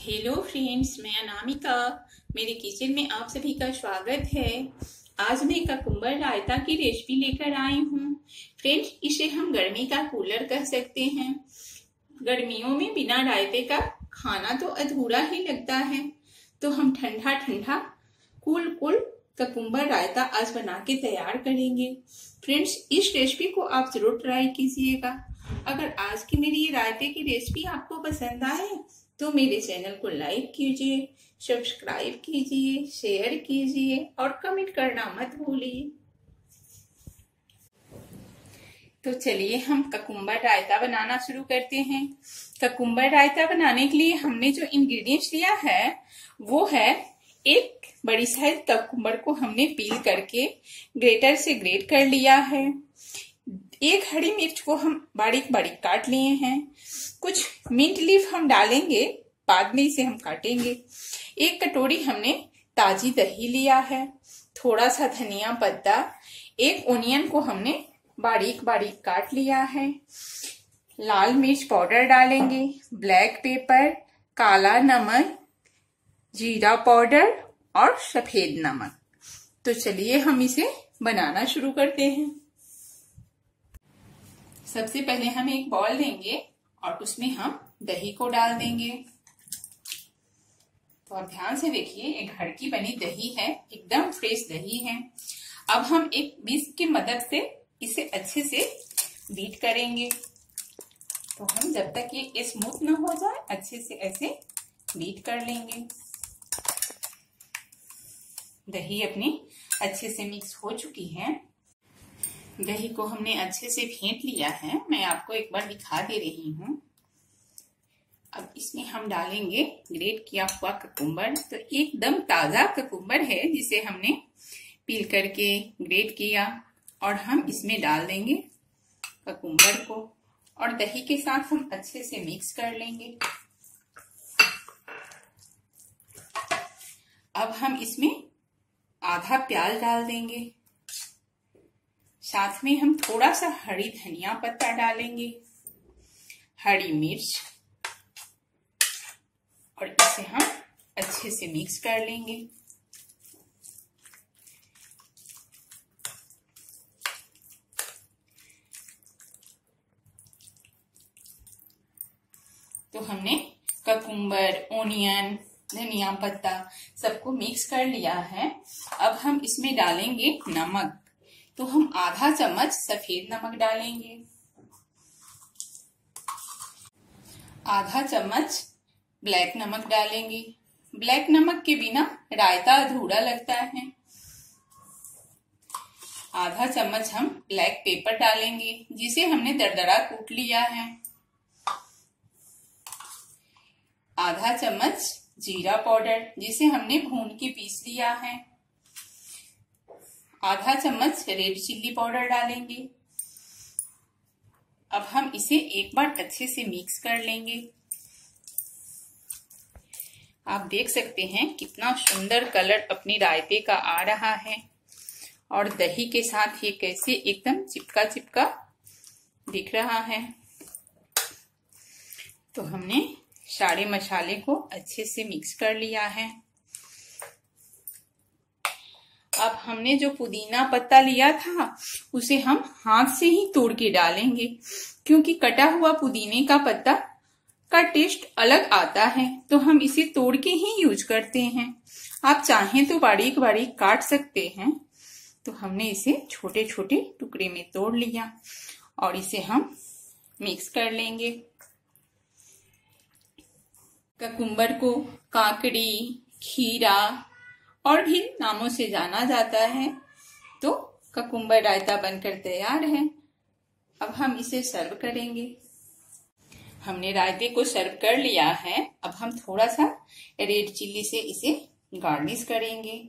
Hello friends, मैं अनामिका। मेरे kitchen में आप सभी का स्वागत है। आज मैं ककुम्बर रायता की रेसिपी लेकर आई हूँ। फ्रेंड्स, इसे हम गर्मी का कूलर कह सकते हैं। गर्मियों में बिना रायते का खाना तो अधूरा ही लगता है, तो हम ठंडा ठंडा कूल कूल ककुम्बर रायता आज बना के तैयार करेंगे। फ्रेंड्स, इस रेसिपी को आप जरूर ट्राई कीजिएगा। अगर आज की मेरी ये रायते की रेसिपी आपको पसंद आए तो मेरे चैनल को लाइक कीजिए, सब्सक्राइब कीजिए, शेयर कीजिए और कमेंट करना मत भूलिए। तो चलिए हम ककुम्बर रायता बनाना शुरू करते हैं। ककुम्बर रायता बनाने के लिए हमने जो इंग्रेडिएंट्स लिया है वो है एक बड़ी साइज ककुम्बर को हमने पील करके ग्रेटर से ग्रेट कर लिया है। एक हरी मिर्च को हम बारीक बारीक काट लिए हैं। कुछ मिंट लीफ हम डालेंगे, बाद में इसे हम काटेंगे। एक कटोरी हमने ताजी दही लिया है, थोड़ा सा धनिया पत्ता, एक ओनियन को हमने बारीक बारीक काट लिया है। लाल मिर्च पाउडर डालेंगे, ब्लैक पेपर, काला नमक, जीरा पाउडर और सफेद नमक। तो चलिए हम इसे बनाना शुरू करते हैं। सबसे पहले हम एक बॉल लेंगे और उसमें हम दही को डाल देंगे। तो आप ध्यान से देखिए, एक घर की बनी दही है, एकदम फ्रेश दही है। अब हम एक विस्क की मदद से इसे अच्छे से बीट करेंगे। तो हम जब तक ये स्मूथ न हो जाए अच्छे से ऐसे बीट कर लेंगे। दही अपनी अच्छे से मिक्स हो चुकी है। दही को हमने अच्छे से फेंट लिया है। मैं आपको एक बार दिखा दे रही हूँ। अब इसमें हम डालेंगे ग्रेट किया हुआ ककुम्बर। तो एकदम ताजा ककुम्बर है जिसे हमने पील करके ग्रेट किया, और हम इसमें डाल देंगे ककुम्बर को और दही के साथ हम अच्छे से मिक्स कर लेंगे। अब हम इसमें आधा प्याज डाल देंगे, साथ में हम थोड़ा सा हरी धनिया पत्ता डालेंगे, हरी मिर्च, और इसे हम अच्छे से मिक्स कर लेंगे। तो हमने ककुम्बर, ओनियन, धनिया पत्ता सबको मिक्स कर लिया है। अब हम इसमें डालेंगे नमक। तो हम आधा चम्मच सफेद नमक डालेंगे, आधा चम्मच ब्लैक नमक डालेंगे। ब्लैक नमक के बिना रायता अधूरा लगता है। आधा चम्मच हम ब्लैक पेपर डालेंगे, जिसे हमने दरदरा कूट लिया है। आधा चम्मच जीरा पाउडर, जिसे हमने भून के पीस लिया है। आधा चम्मच रेड चिल्ली पाउडर डालेंगे। अब हम इसे एक बार अच्छे से मिक्स कर लेंगे। आप देख सकते हैं कितना सुंदर कलर अपनी रायते का आ रहा है, और दही के साथ ये कैसे एकदम चिपका चिपका दिख रहा है। तो हमने सारे मसाले को अच्छे से मिक्स कर लिया है। अब हमने जो पुदीना पत्ता लिया था उसे हम हाथ से ही तोड़ के डालेंगे, क्योंकि कटा हुआ पुदीने का पत्ता का टेस्ट अलग आता है। तो हम इसे तोड़ के ही यूज करते हैं। आप चाहें तो बारीक बारीक काट सकते हैं। तो हमने इसे छोटे छोटे टुकड़े में तोड़ लिया और इसे हम मिक्स कर लेंगे। ककुम्बर को काकड़ी, खीरा और भी नामों से जाना जाता है। तो ककुम्बर रायता बनकर तैयार है। अब हम इसे सर्व करेंगे। हमने रायते को सर्व कर लिया है। अब हम थोड़ा सा रेड चिल्ली से इसे गार्निश करेंगे।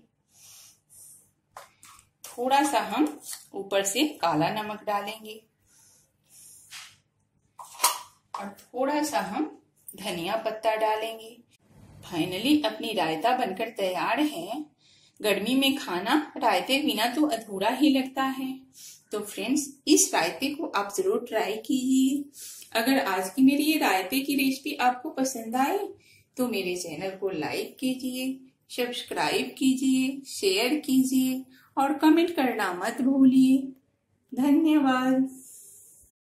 थोड़ा सा हम ऊपर से काला नमक डालेंगे और थोड़ा सा हम धनिया पत्ता डालेंगे। फाइनली अपनी रायता बनकर तैयार है। गर्मी में खाना रायते बिना तो अधूरा ही लगता है। तो फ्रेंड्स, इस रायते को आप जरूर ट्राई कीजिए। अगर आज की मेरी ये रायते की रेसिपी आपको पसंद आए तो मेरे चैनल को लाइक कीजिए, सब्सक्राइब कीजिए, शेयर कीजिए और कमेंट करना मत भूलिए। धन्यवाद।